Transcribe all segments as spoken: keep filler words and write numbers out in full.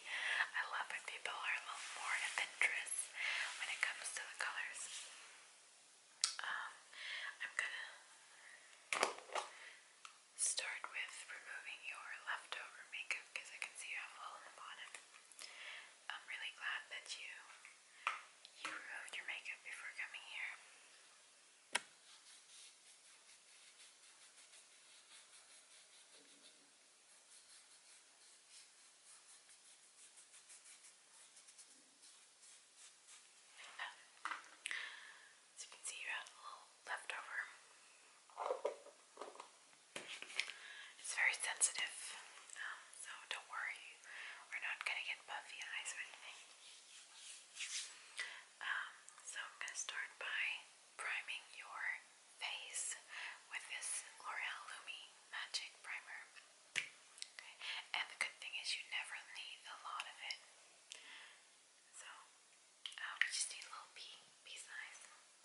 I love when people are a little more adventurous when it comes to the colors. Um, I'm gonna start with removing your leftover makeup because I can see you have a hole in the bottom. I'm really glad that you you removed your makeup before coming here. As you can see, you have a little leftover. It's very sensitive, um, so don't worry. We're not gonna get puffy eyes or anything. Um, so I'm gonna start by priming your face with this L'Oreal Lumi Magic Primer. Okay, and the good thing is you never need a lot of it. So uh, we just need a little pea, pea size.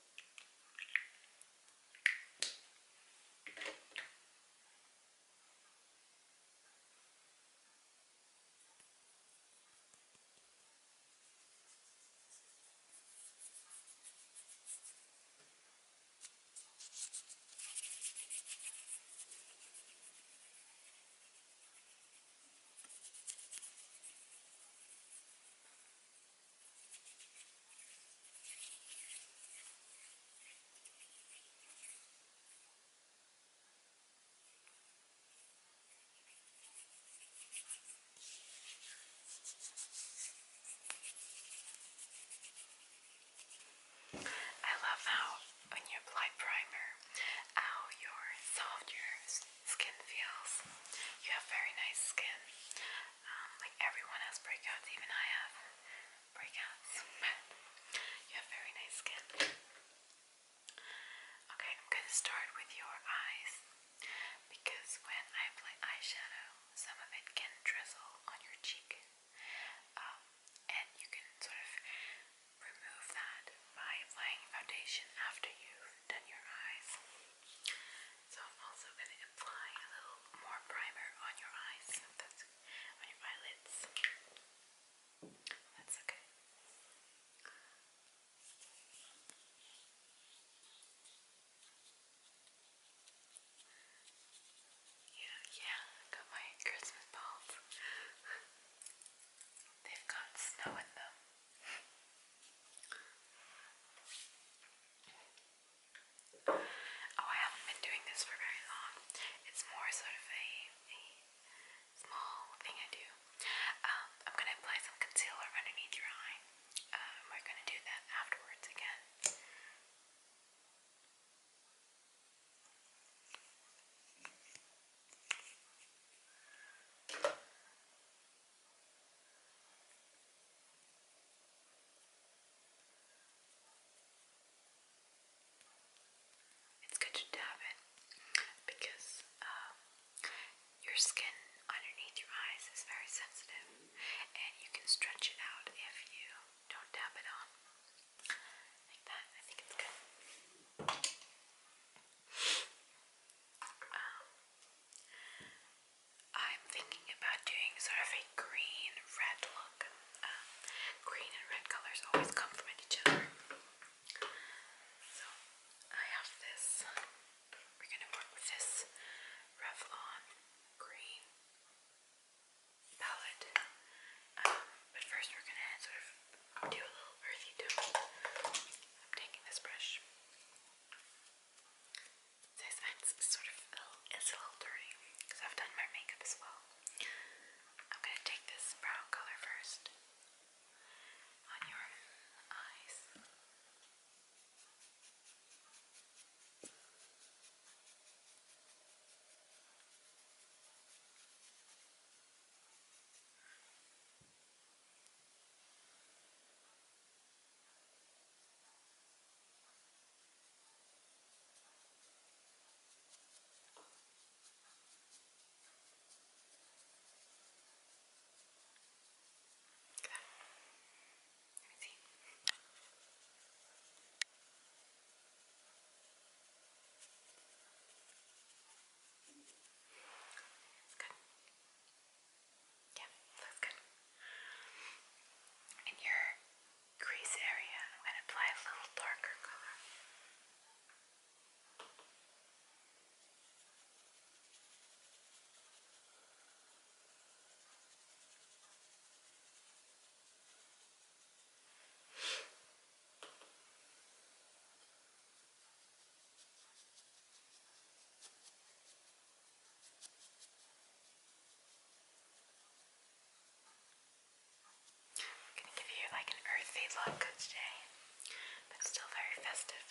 I love how when you apply primer, how your soft your skin feels. You have very nice skin. Um, like everyone has breakouts, even I have breakouts. You have very nice skin. Okay, I'm gonna start with your eyes because when I apply eyeshadow, some of it can drizzle on your cheek. Um, and you can sort of remove that by applying foundation after you've done your eyes. So I'm also going to apply a little more primer on your eyes, that's on your eyelids. That's okay. Yeah, yeah, I got my Christmas balls. does look good today, but still very festive.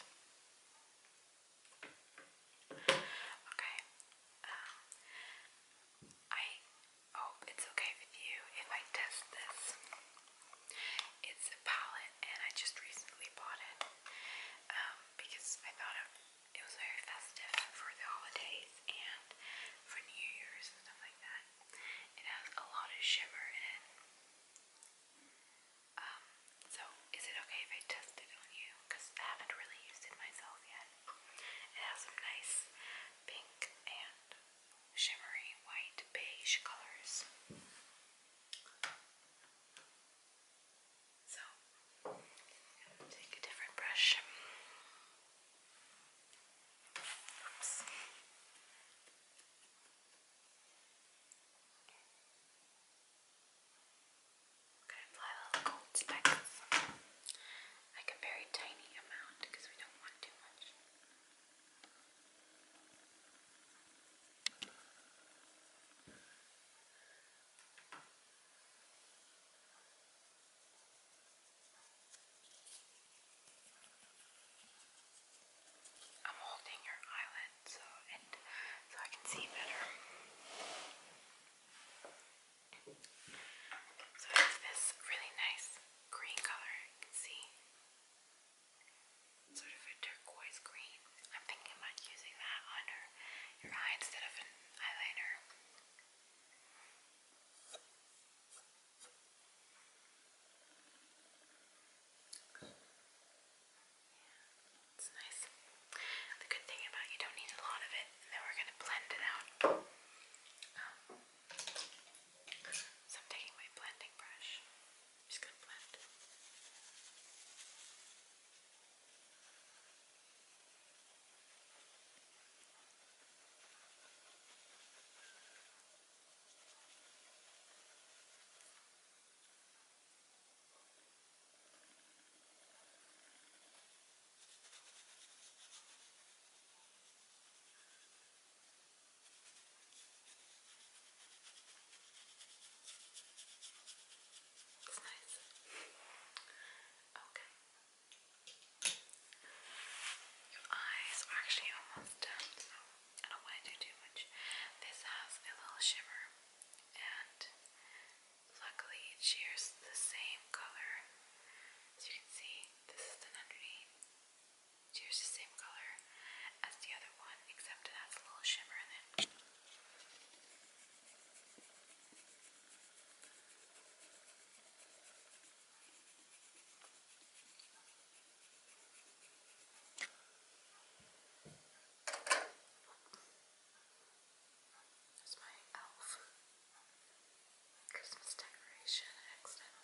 Okay. Um, I hope it's okay with you if I test this. It's a palette, and I just recently bought it um, because I thought it, it was very festive for the holidays and for New Year's and stuff like that. It has a lot of shimmer in it. Um, so is it okay if I test it on you? Because I haven't really used it myself yet. It has some nice pink and shimmery white beige colors. So, take a different brush. Oops. Okay, apply little gold specks. Like a very tiny amount because we don't want too much. I'm holding your eyelid so it so I can see better. So it's this really nice green color, you can see. Sort of a turquoise green. I'm thinking about using that under your eye instead of an eyeliner. It's nice. The good thing about you don't need a lot of it, and then we're gonna blend it out. Um, so I'm taking my blending brush. I'm just gonna blend. It's nice. Okay. Your eyes are actually almost done, so I don't want to do too much. This has a little shimmer, and luckily it shares the same color. As you can see, this is done underneath. It shares the same color as the other one, except it has a little shimmer in it. That's my elf Christmas decoration, accidental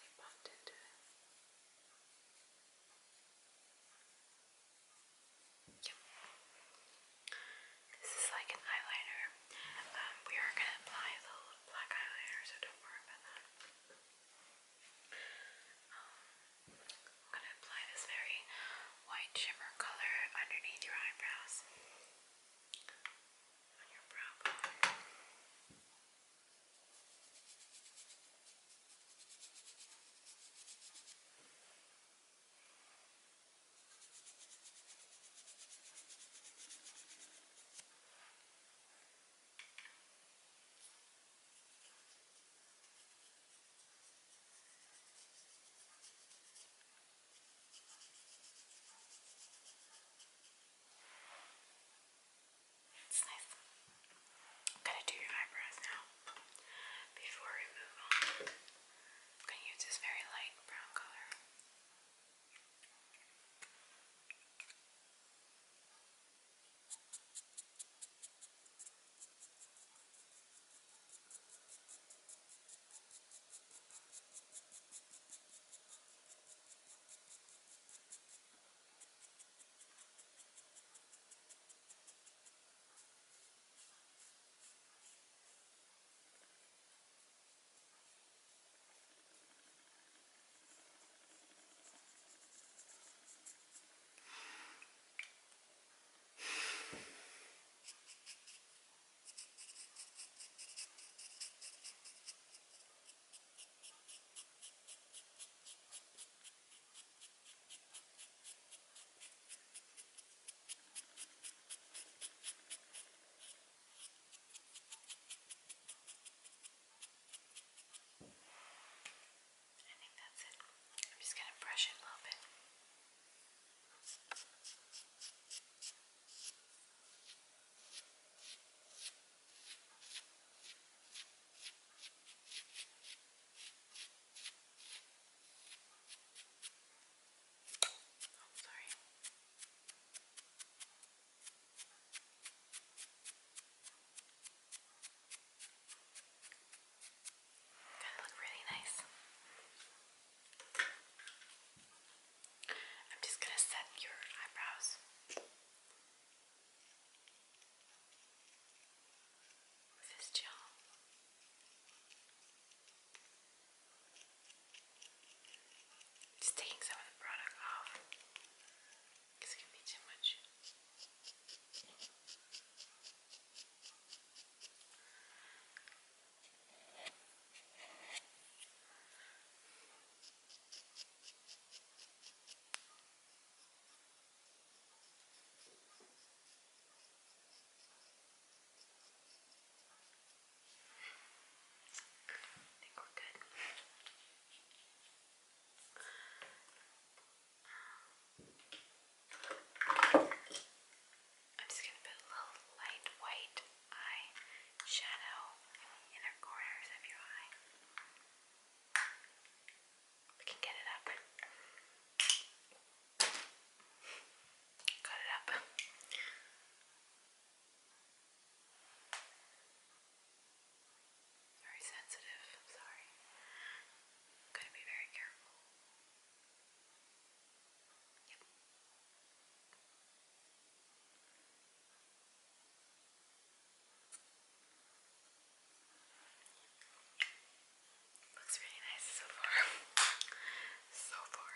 looks really nice so far. So far.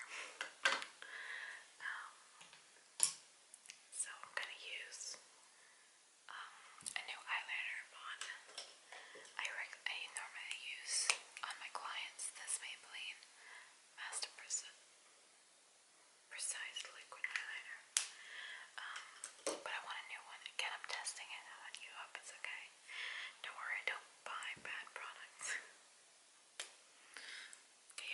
Um, so I'm gonna use um, a new eyeliner on. I rec I normally use on my clients this Maybelline Master Precise Precise Liquid Eyeliner. Um, but I want a new one. Again, I'm testing it on you. Hope it's okay. Don't worry, I don't buy bad products. Okay,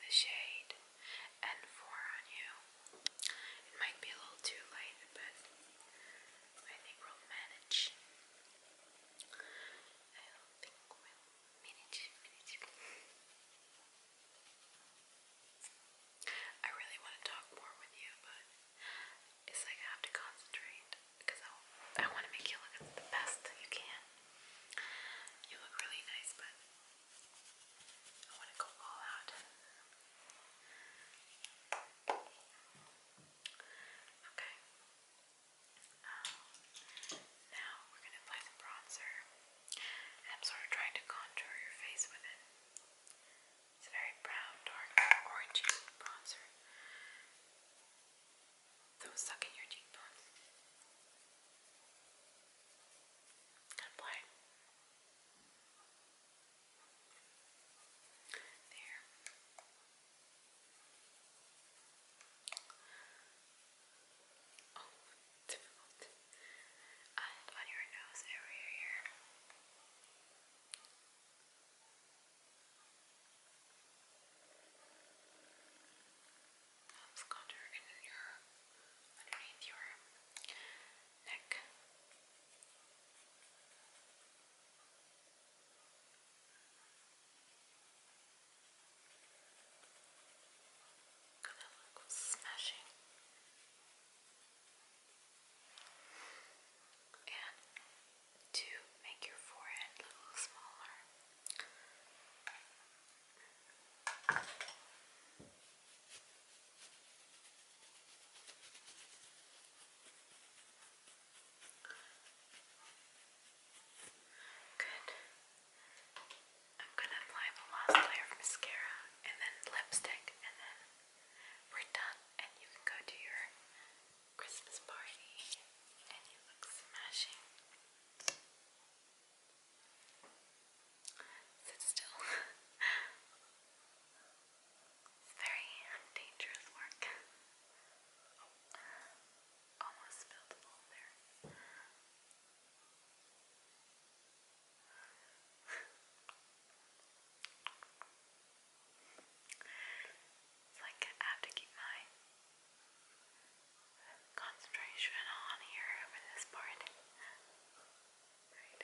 the shade N four on you. It might be a little too light, but I think we'll manage. I think we'll manage, manage. I really want to talk more with you, but it's like I have to concentrate because I, I want to make you look the best you can. You look really nice, but I want to go all out. Okay. Um, now we're going to apply the bronzer. And I'm sort of trying to contour your face with it. It's a very brown, dark, orangey bronzer. Don't suck in your cheekbones. Apply. There. Oh, difficult. And on your nose area here. Helps contour in your, underneath your neck. Gonna look smashing. And to make your forehead look a little smaller. Good. I'm gonna apply the last layer of mascara and then lipstick, and then we're done, and you can go to your Christmas party and you look smashing. Sit still. It's very dangerous work. Oh, almost spilled a little there. It's like I have to keep my concentration on here for this part. Right.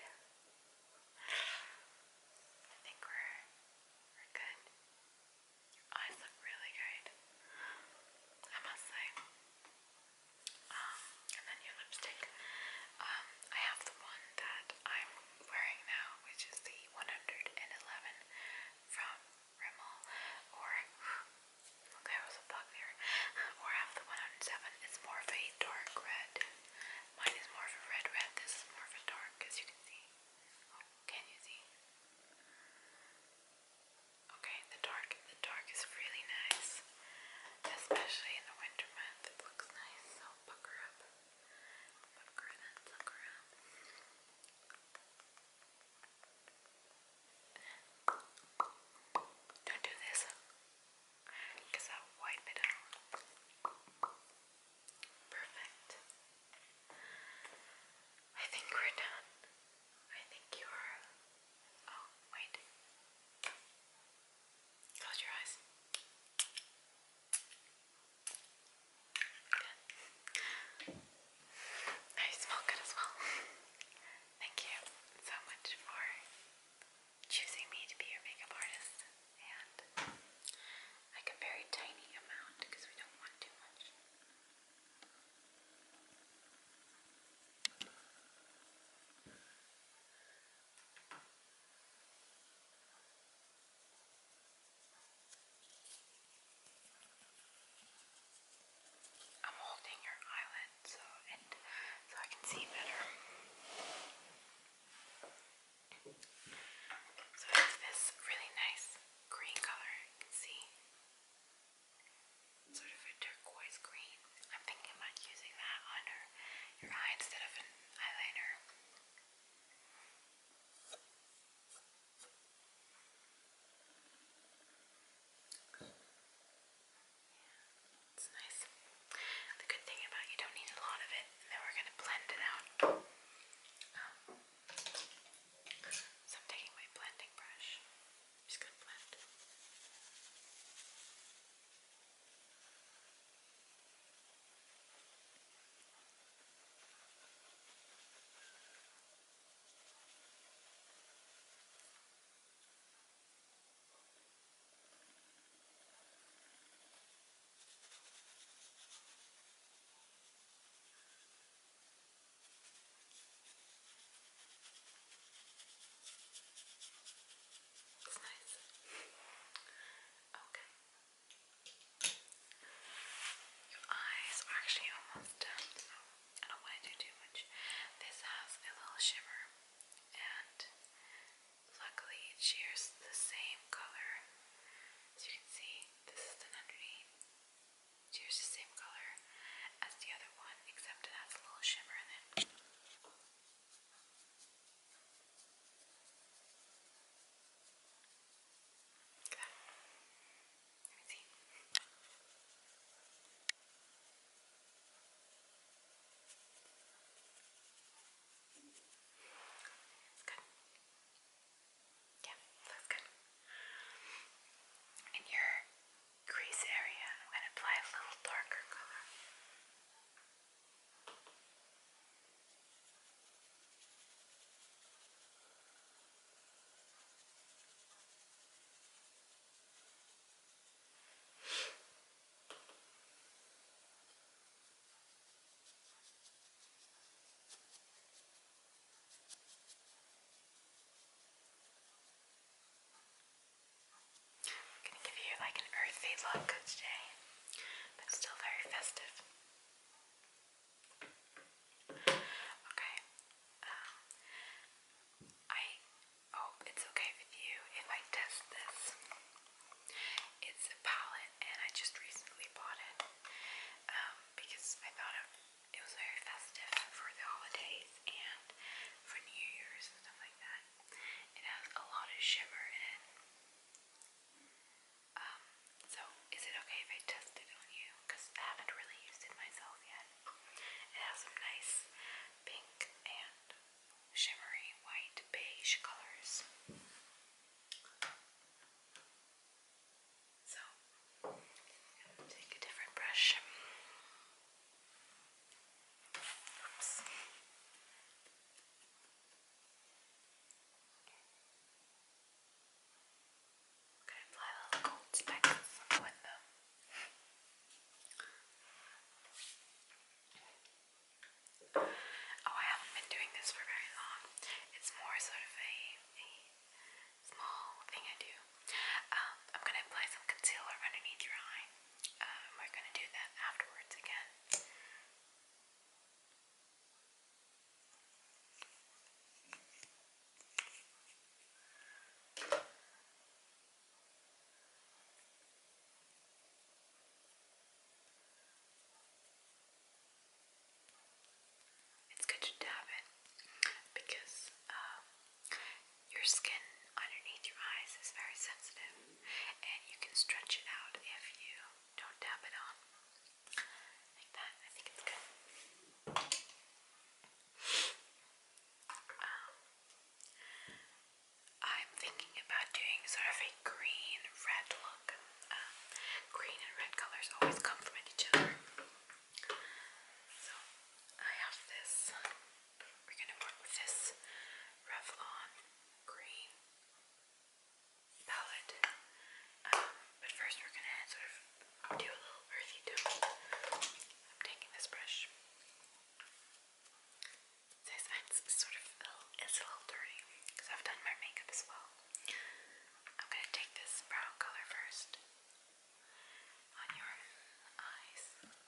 I think we're we're good. Your eyes look really great, I must say. Um, and then your lipstick. Um, I have the one that I'm wearing now, which is the one hundred eleven from Rimmel, or there was a bug there, or I have the one hundred seven. It's more of a dark red. Mine is more of a red red. This is more of a dark, as you can see. Oh, can you see? Okay, the dark, the dark is really nice, especially in the winter month. It looks nice. So pucker up, pucker that sucker up. Don't do this, because I'll wipe it out. Perfect. I think we're done. I think you're... Oh, wait. Close your eyes. Good. I smell good as well. Thank you so much for choosing me to be your makeup artist. And like a very tiny amount because we don't want too much. look today, but still very festive. Okay, um, I hope it's okay with you if I test this. It's a palette, and I just recently bought it um, because I thought it, it was very festive for the holidays and for New Year's and stuff like that. It has a lot of shimmer in it. Um, so is it okay if I test it on you? Because I haven't really used it myself yet. It has some nice pink and shimmery white beige colors. So, take a different brush. Oops. I'm gonna apply little gold speckles on them. Oh, I haven't been doing this for very long. It's more sort of a, a small thing I do. Um, I'm gonna apply some concealer underneath your eye. Uh, we're gonna do that afterwards again. It's good to dab it because um, your skin underneath your eyes is very sensitive, and you can stretch it out if you don't dab it on. Like that. I think it's good. Um, I'm thinking about doing sort of a green-red look. Um, green and red colors always complement each other. So I have this. We're gonna work with this Revlon green palette. Um, but first we're gonna sort of do a little earthy tone. I'm taking this brush. This it's sort of a little, it's a little dirty because I've done my makeup as well. I'm gonna take this brown color first on your eyes.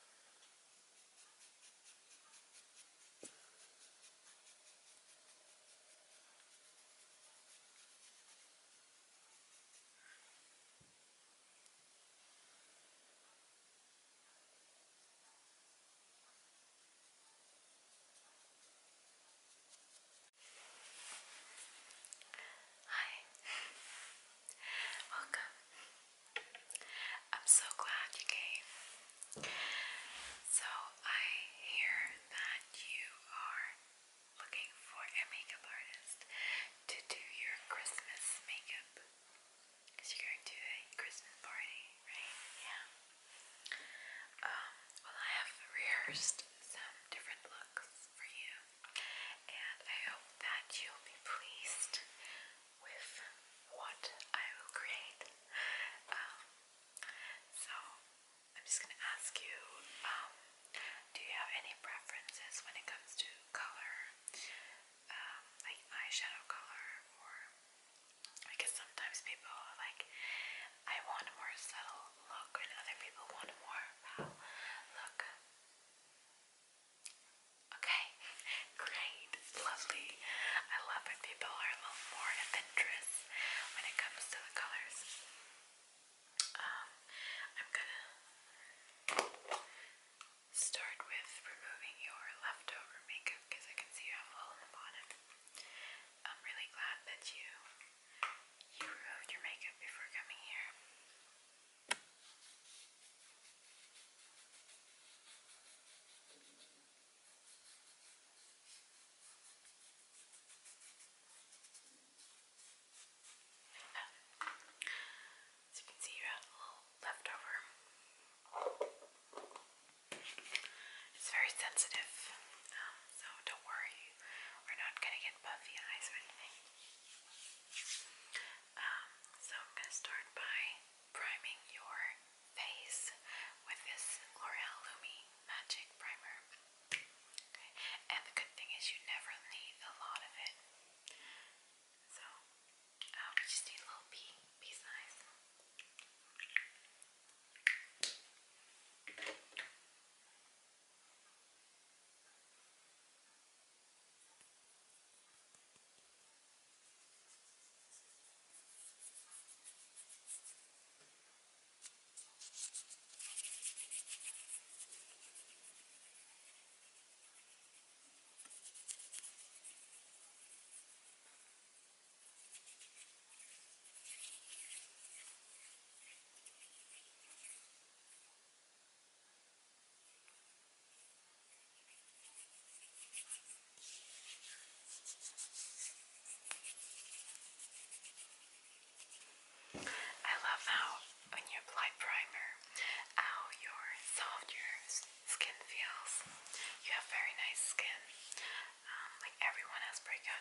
Hi. Welcome. I'm so glad you came. So I hear that you are looking for a makeup artist to do your Christmas makeup. Because you're going to a Christmas party, right? Yeah. Um, well, I have rehearsed some different looks for you, and I hope that you'll be pleased with what I will create. Um, so, I'm just gonna ask you, um, do you have any preferences when it comes to color? Um, like eyeshadow color, or I guess sometimes people are like, I want a more subtle look, and other people want a more pale look.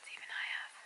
even I have.